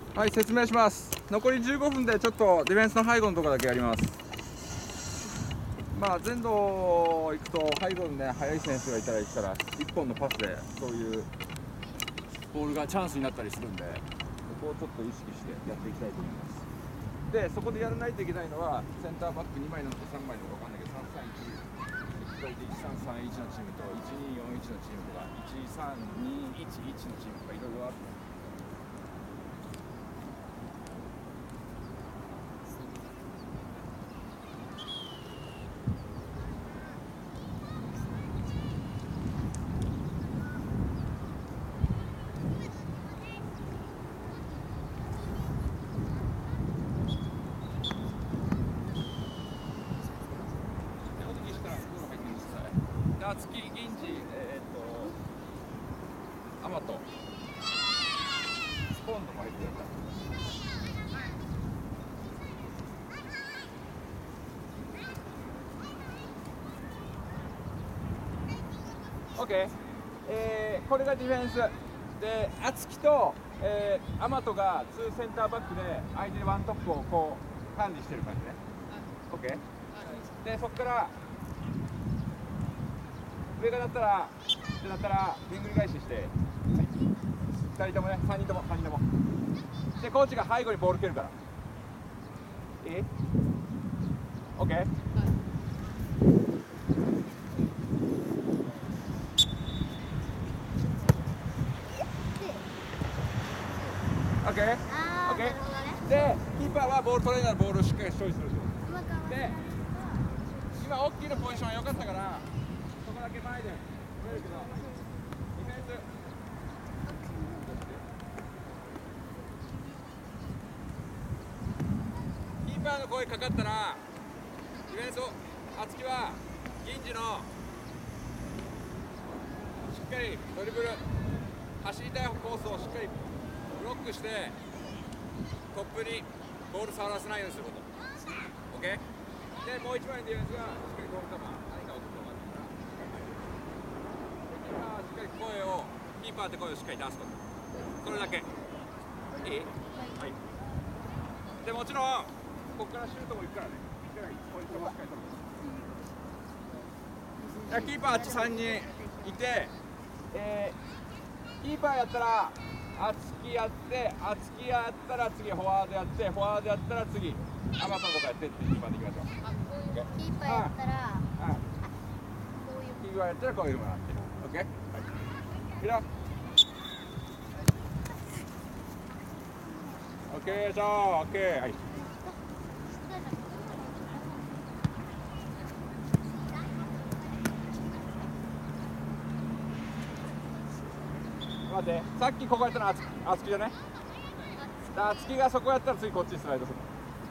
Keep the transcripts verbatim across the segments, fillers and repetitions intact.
はい、説明します。残りじゅうごふんでちょっとディフェンスの背後のところだけやります。まあ前度行くと背後にね速い選手がいたらしたらいっぽんのパスでそういうボールがチャンスになったりするんで、そこをちょっと意識してやっていきたいと思います。でそこでやらないといけないのはセンターバックにまいなのかさんまいなのか分かんないけどさんさんいちいちさんさんいちのチームといちによんいちのチームとかいちさんにいちいちのチームとかいろいろある。夏木、銀次、えー、っと、アマト、スポンドも入ってるから。OK、えー、これがディフェンスで、敦樹と、えー、アマトがツーセンターバックで相手でワントップをこう管理してる感じね。OK、でそこから上がだったら、でだったら、でんぐり返しして、はい、ふたりともね、さんにんとも、さんにんとも。で、コーチが背後にボール蹴るから。いい？ OK？ はい。OK？ OK？ で、キーパーはボール取れないボールをしっかり処理する。で、今、大きいのポジション良かったから、そこだけ前で取れるけど、ディフェンス。キーパーの声かかったら、ディフェンスを、敦樹は、銀次の、しっかりドリブル、走りたいコースをしっかりブロックして、トップにボール触らせないようにすること。OK？ で、もう一枚のディフェンスが、しっかりゴール球、何か送ってもらってから、しっかり声を、キーパーって声をしっかり出すこと。それだけ。いい？はい。で、もちろん、ここからシュートも行くからね。ポイントもしっかり取る。キーパーあっちさんにんいて、えー、キーパーやったら、敦樹やって、敦樹やったら次フォワードやって、フォワードやったら次、アマトのとかやってってキーパーでいきましょう。 キーパーやったら、あ、 こういう。キーパーやったらこういうのがあって。OK？ はい。いくよ。OK、じゃあ、OK。はい。待って、さっきここやったのは敦樹じゃね？敦樹がそこやったら次こっちにスライドする。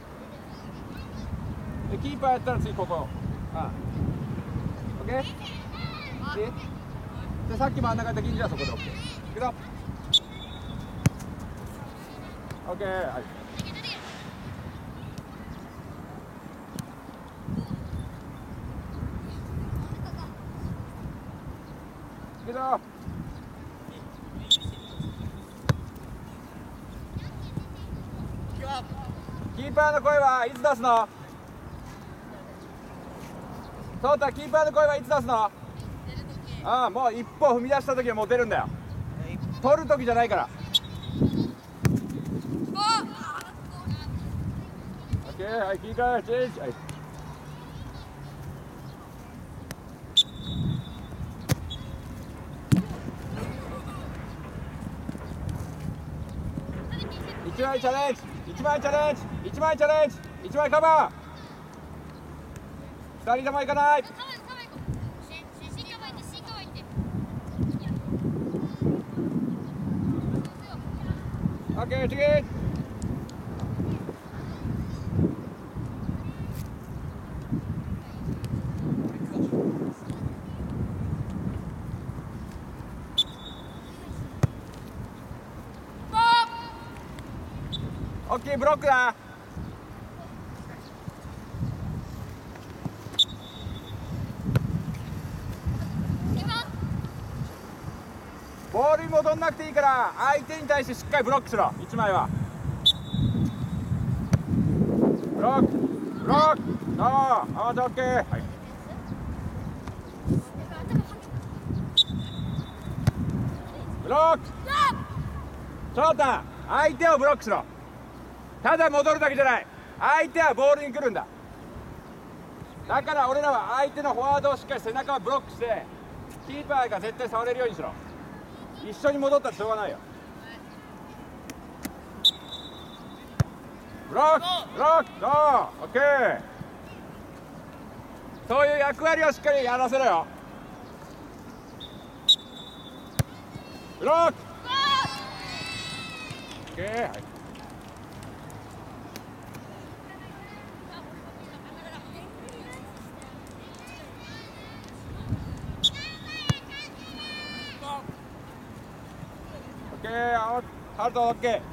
で、キーパーやったら次ここ。ああ。OK？ で、で、さっき真ん中やった銀次はそこで OK。いくぞ。OK、はい。いくぞ。キーパーの声はいつ出すの？そうた、キーパーの声はいつ出すの？ああ、もう一歩踏み出した時はもう出るんだよ。取る時じゃないから。オッケー、はい、キーパーチェンジ。はい。一枚チャレンジ。一枚チャレンジ、一枚チャレンジ、一枚カバー。二人とも行かない。オッケー、次。オッケー、ブロックだ。ボールに戻んなくていいから相手に対してしっかりブロックしろ。いちまいはブロックブロックそうあーオッケーはいブロック翔太相手をブロックしろただ戻るだけじゃない相手はボールに来るんだだから俺らは相手のフォワードをしっかり背中をブロックしてキーパーが絶対触れるようにしろ一緒に戻ったらしょうがないよブロックブロックそうオッケーそういう役割をしっかりやらせろよブロックオッケーはいオッケーハルトオッケー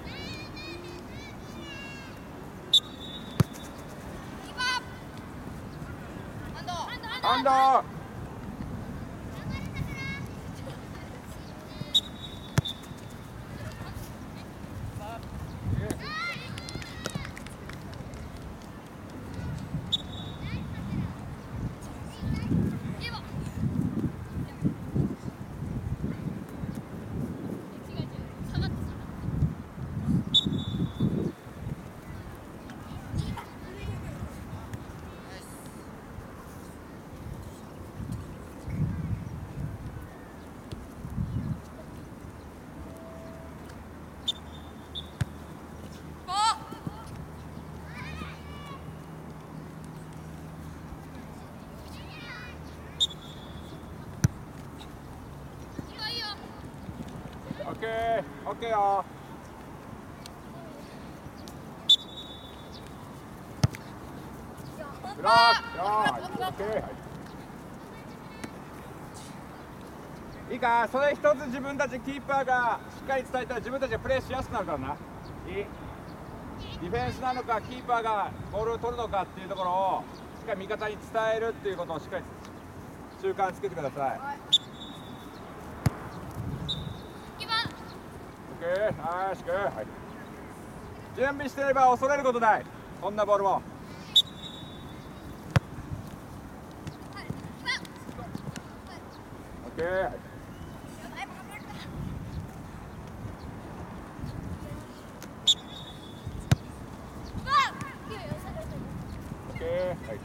ハンドオッケーオッケーよブロックよーオッケーいいかそれ一つ自分たちキーパーがしっかり伝えたら自分たちがプレーしやすくなるからないいディフェンスなのかキーパーがボールを取るのかっていうところをしっかり味方に伝えるっていうことをしっかり習慣つけてください、はいオッケーナイスグー、はい、準備してれば恐れることないこんなボールもオッケーオッケーはい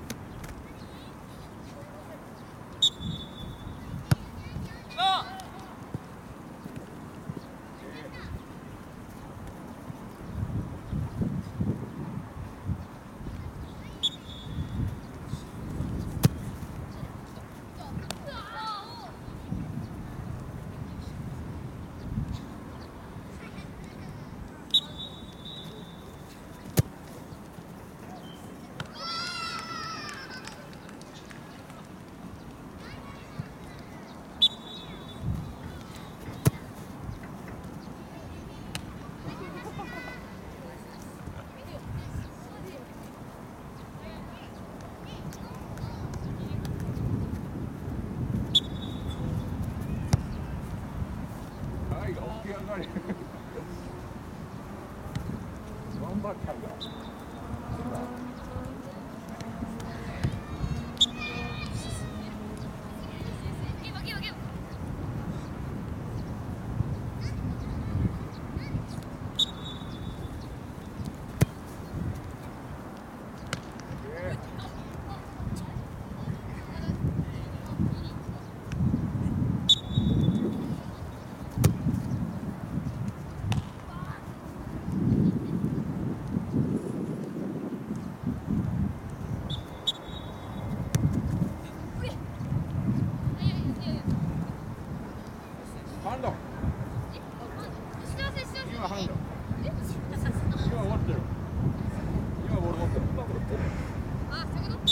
頑張ったんだ。ハンド。今ハンド。今持ってる。今ボール持ってる。 あ、そういうこと？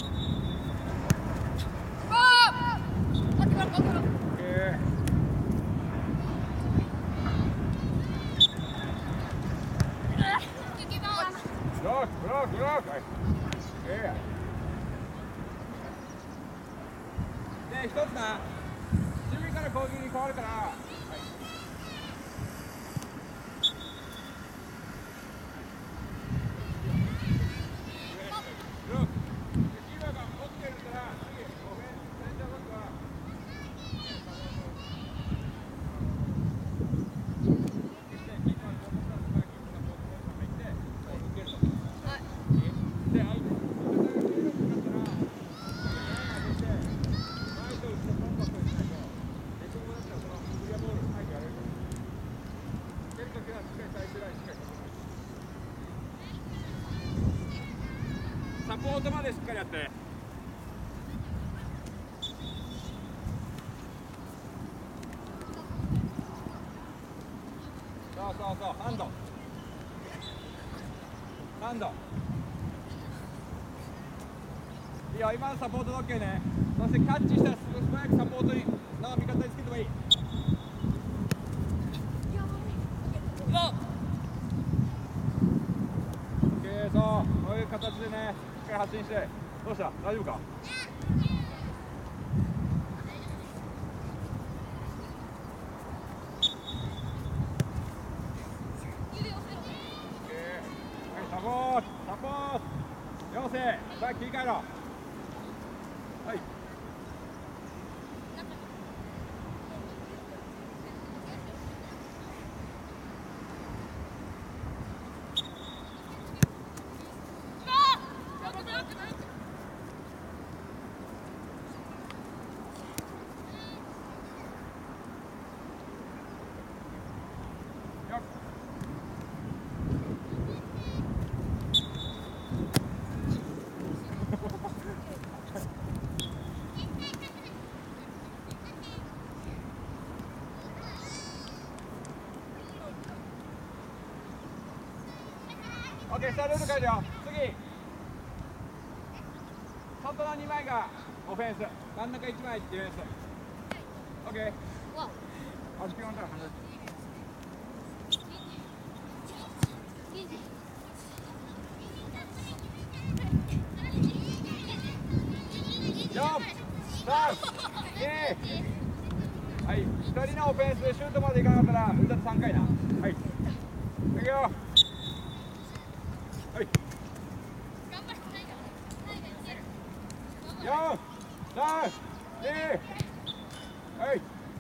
あー！待って待って待って。 オッケー。ブロックブロックブロック。はい。オッケー。で一つな。守備から攻撃に変わるから。 ポートまでしっかりやって。そうそうそう、ハンドハンドいいよ、今のサポート OK ね。そしてキャッチしたら素早くサポートにの味方につけてもいい。OK、そうこういう形でね、しっかり発進して。どうした、大丈夫か。サポート、サポート、陽性、さあ切り替えろ。はい。オッケー、下ルール変えるよ。次外のにまいがオフェンス、真ん中いちまいディフェンス。オッケー。あ、時間あったら離れて。よん、さん、に、はい、ふたりのオフェンスでシュートまでいかなかったら、うたってさんかいな。はい。いくよ。はい。よん、さん、に、はい。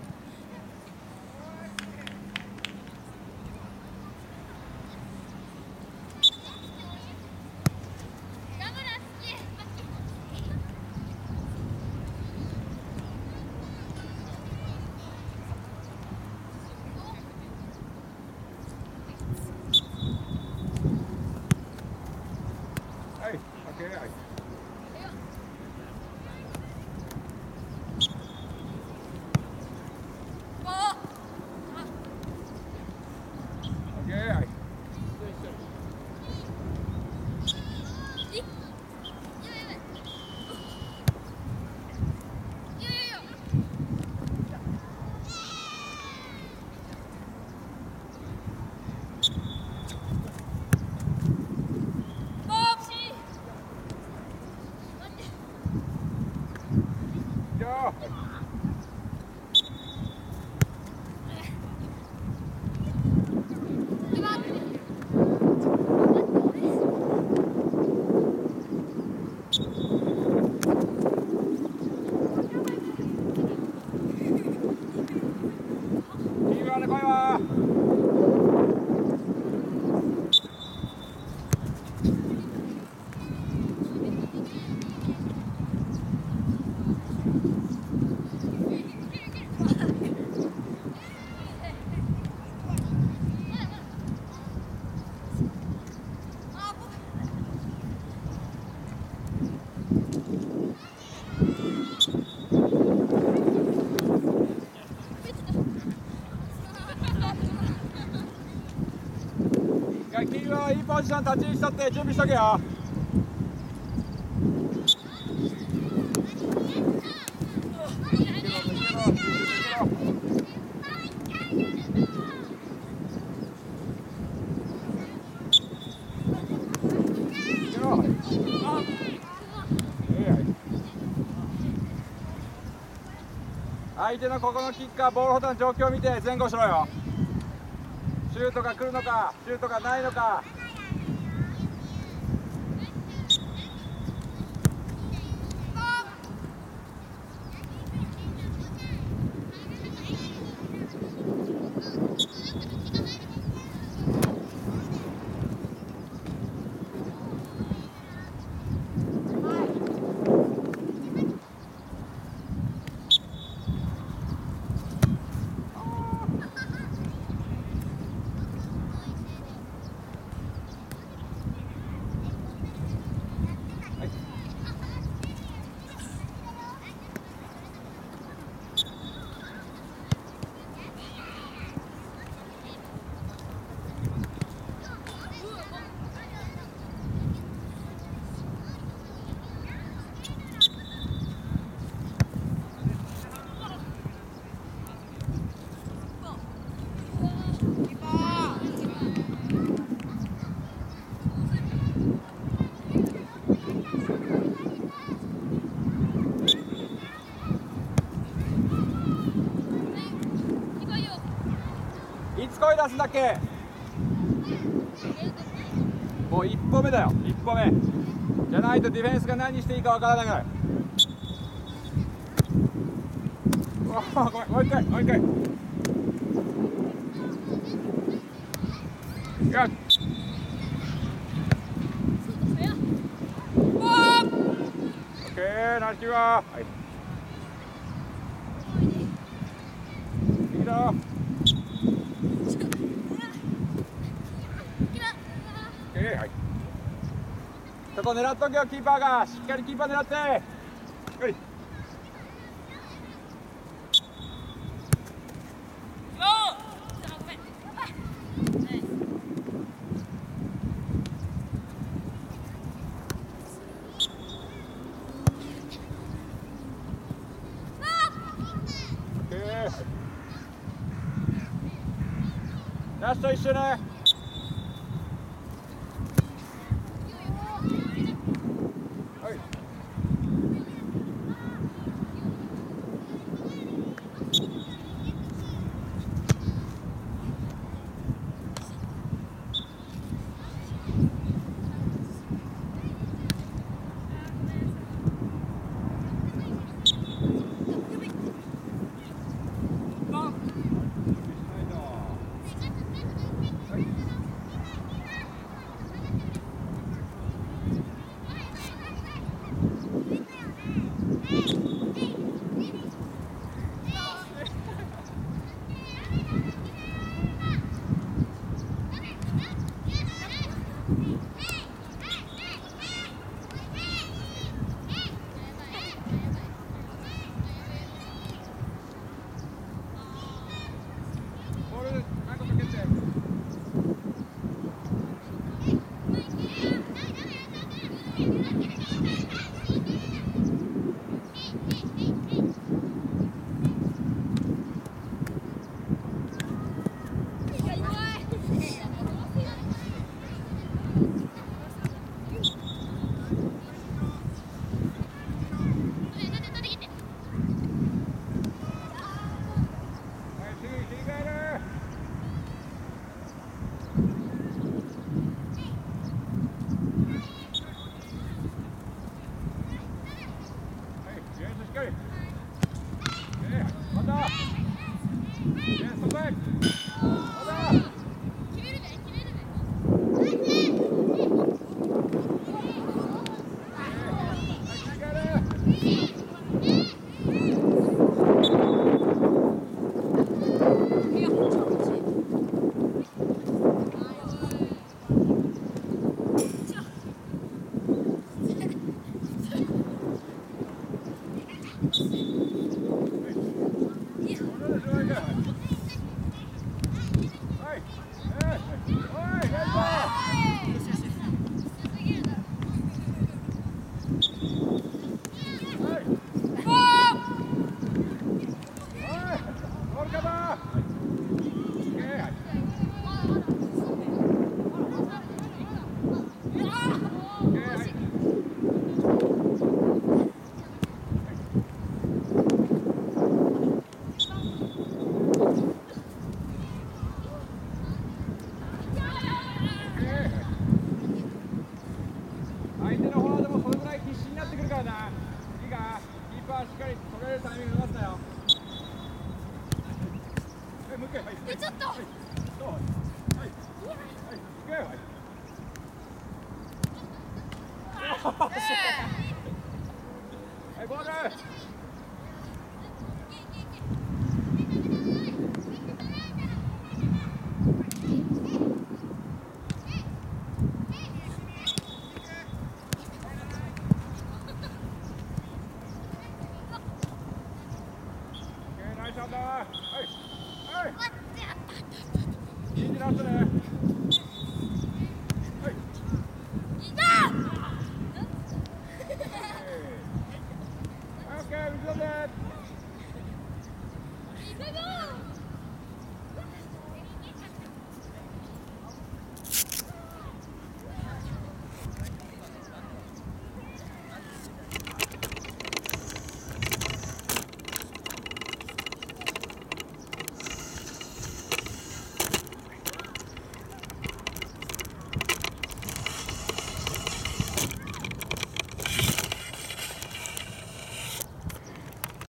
はい、オッケー、はい。オッケー、はい。君はいいポジション立ち位置取って準備しとけよ。相手のここのキッカー、ボールホルダーの状況を見て前後しろよ。シュートが来るのか、シュートがないのか。 いつ声出すだけ。もう一歩目だよ、一歩目じゃないとディフェンスが何していいかわからないぐらい。うわー、ごめん、もう一回もう一回。よし。オッケー、ナイスキーパー。はい。いいぞ。オッケー、はい。そこ狙っとけよ、キーパーが。しっかりキーパー狙って。はい。ラスト一緒ね。はい。相手のフォワードもそれぐらい必死になってくるからな。いいか、キーパーしっかり取れるタイミング逃すなよ。はい、もう一回、はい。 え、ちょっと。 はい、そう。はい。はい。行くよ。はい。はい、ボール。ナイスショット。はい。はい。いいラストね。